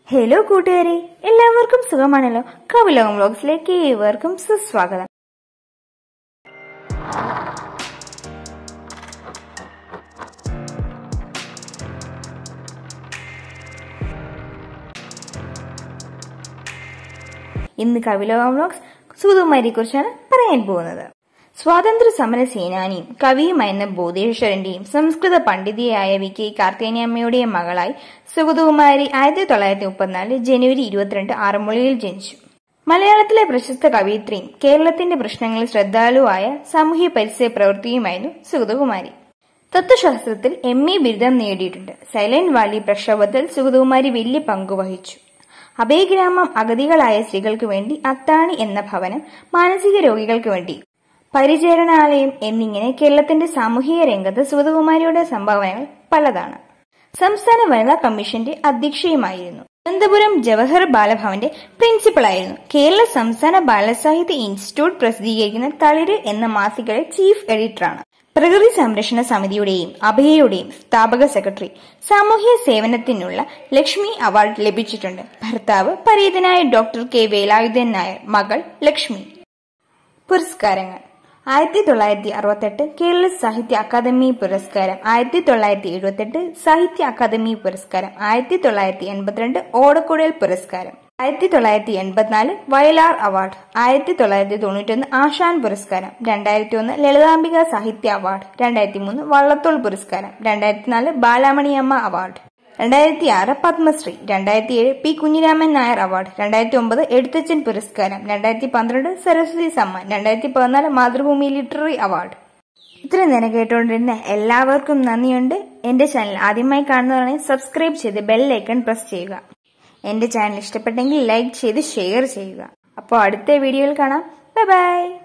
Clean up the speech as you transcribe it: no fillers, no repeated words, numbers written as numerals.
Hello കൂട്ടുകാരെ, എല്ലാവർക്കും സുഖമാണല്ലോ. കവിലോകം വ്ലോഗ്സിലേക്ക് ഏവർക്കും സുസ്വാഗതം. ഇന്ന് കവിലോകം വ്ലോഗ്സ് സുഗതകുമാരിയെ കുറിച്ചാണ് പറയാൻ പോകുന്നത്. സ്വാതന്ത്ര്യ സമര സേനാനിയും കവിയുമായിരുന്ന ബോധേശ്വരന്റെയും സംസ്കൃത പണ്ഡിതയായ വി.കെ. കാർത്യായനിയമ്മയുടെയും മകളായി സുഗതകുമാരി 1934 ജനുവരി 22 ആറന്മുളയിൽ ജനിച്ചു. മലയാളത്തിലെ പ്രശസ്ത കവയിത്രിയും കേരളത്തിന്റെ പ്രശ്നങ്ങളിൽ ശ്രദ്ധാലുവായ സാമൂഹ്യ പരിസര പ്രവൃത്തിയുമായിരുന്നു സുഗതകുമാരി. തത്വശാസ്ത്രത്തിൽ MA ബിരുദം നേടിയിട്ടുണ്ട്. സൈലന്റ് വാലി പ്രക്ഷോഭത്തിൽ സുഗതകുമാരി വലിയ പങ്കുവഹിച്ചു. അഭയഗ്രാമം, അഗതികളായ സ്ത്രീകൾക്ക് വേണ്ടി അത്താണി എന്ന ഭവനം, മാനസിക രോഗികൾക്ക് വേണ്ടി പരിചരണാലയം എന്നിങ്ങനെ കേരളത്തിന്റെ സാമൂഹിക രംഗത്ത് സുഗതകുമാരിയുടെ സംഭാവനകൾ പലതാണ്. സംസ്ഥാന വനിതാ കമ്മീഷന്റെ അധ്യക്ഷയുമായിരുന്നു. തിരുവനന്തപുരം ജവഹർ ബാലഭവന്റെ പ്രിൻസിപ്പളായിരുന്നു. കേരള സംസ്ഥാന ബാലസാഹിത്യ ഇൻസ്റ്റിറ്റ്യൂട്ട് പ്രസിദ്ധീകരിക്കുന്ന തളിര് എന്ന മാസികയുടെ ചീഫ് എഡിറ്ററാണ്. പ്രകൃതി സംരക്ഷണ സമിതിയുടെയും അഭയയുടെയും സ്ഥാപക സെക്രട്ടറി. സാമൂഹ്യ സേവനത്തിനുള്ള ലക്ഷ്മി അവാർഡ് ലഭിച്ചിട്ടുണ്ട്. ഭർത്താവ് പരീതനായ ഡോക്ടർ കെ വേലായുധൻ നായർ, മകൾ ലക്ഷ്മി. പുരസ്കാരങ്ങൾ: 1968 കേരള സാഹിത്യ അക്കാദമി പുരസ്കാരം, 1978 സാഹിത്യ അക്കാദമി പുരസ്കാരം, 1982 ഓടക്കുഴൽ പുരസ്കാരം, 1984 വയലാർ അവാർഡ്, 1991 ആശാൻ പുരസ്കാരം, 2001 ലളിതാംബിക സാഹിത്യ അവാർഡ്, 2003 വള്ളത്തോൾ പുരസ്കാരം, 2004 Balamaniamma award, 2006 Padmashri, 2007 P. Kunhiraman Nair award, 2009 Ezhuthachan പുരസ്കാരം, 2012 സരസ്വതി സമ്മാൻ, 2014 മാതൃഭൂമി ലിറ്റററി അവാർഡ്. ഇത്രയും നേരം കേട്ടുകൊണ്ടിരുന്ന എല്ലാവർക്കും നന്ദിയുണ്ട്. എന്റെ ചാനൽ ആദ്യമായി കാണുന്നവരാണെങ്കിൽ സബ്സ്ക്രൈബ് ചെയ്ത് ബെല്ലൈക്കൺ പ്രസ് ചെയ്യുക. എന്റെ ചാനൽ ഇഷ്ടപ്പെട്ടെങ്കിൽ ലൈക്ക് ചെയ്ത് ഷെയർ ചെയ്യുക. അപ്പോൾ അടുത്ത വീഡിയോയിൽ കാണാം. Bye by.